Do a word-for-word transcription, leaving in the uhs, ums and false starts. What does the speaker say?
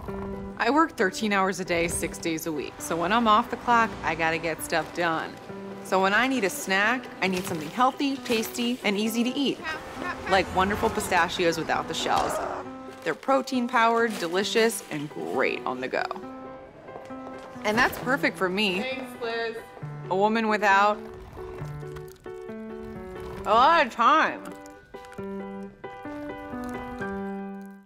I work thirteen hours a day, six days a week. So when I'm off the clock, I gotta get stuff done. So when I need a snack, I need something healthy, tasty, and easy to eat. Like wonderful pistachios without the shells. They're protein-powered, delicious, and great on the go. And that's perfect for me. Thanks, Liz. A woman without a lot of time.